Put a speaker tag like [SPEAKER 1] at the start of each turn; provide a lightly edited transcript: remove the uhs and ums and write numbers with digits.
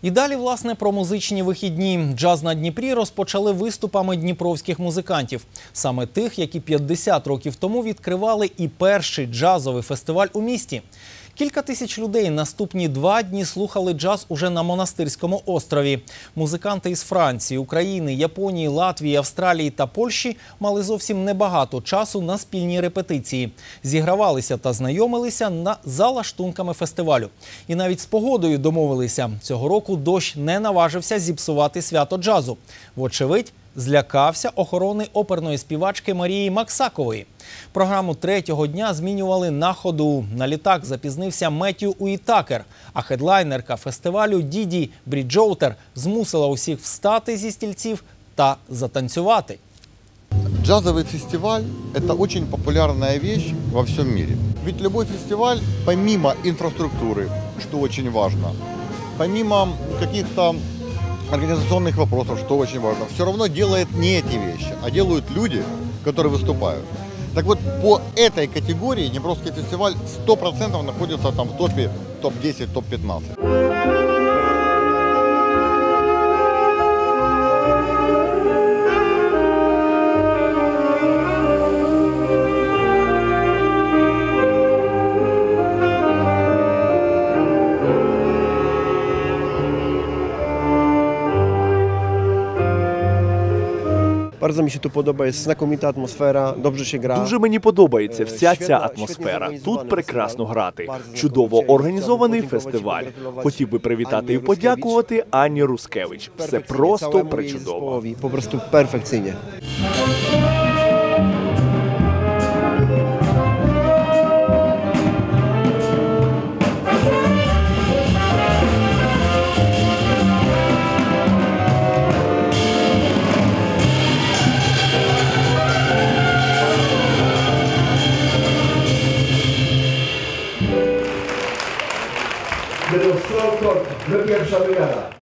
[SPEAKER 1] І далі, власне, про музичні вихідні. Джаз на Дніпрі розпочали виступами дніпровських музикантів. Саме тих, які 50 років тому відкривали і перший джазовий фестиваль у місті. Кілька тисяч людей наступні 2 дні слухали джаз уже на Монастирському острові. Музиканти із Франції, України, Японії, Латвії, Австралії та Польщі мали зовсім небагато часу на спільні репетиції. Зігравалися та знайомилися за лаштунками фестивалю. І навіть з погодою домовилися. Цього року дощ не наважився зіпсувати свято джазу. Вочевидь, злякався охорони оперної співачки Марії Максакової. Програму третього дня змінювали на ходу. На літак запізнився Меттью Уітакер, а хедлайнерка фестивалю Діді Бріджоутер змусила усіх встати зі стільців та затанцювати.
[SPEAKER 2] Джазовый фестиваль – это очень популярная вещь во всем мире. Ведь любой фестиваль, помимо инфраструктуры, что очень важно, помимо каких-то организационных вопросов, что очень важно, все равно делает не эти вещи, а делают люди, которые выступают. Так вот, по этой категории Днепровский фестиваль 100% находится там в топе, топ-10, топ-15.
[SPEAKER 3] Bardzo mi się tu podoba, jest znakomita atmosfera, dobrze się gra.
[SPEAKER 4] Дуже мені подобається вся ця атмосфера. Тут прекрасно грати. Чудово організований фестиваль. Хотів би привітати і подякувати Анні Рускевич. Все просто пречудово.
[SPEAKER 3] Po prostu perfekcyjnie.
[SPEAKER 5] De los Frog, no pienso mirar.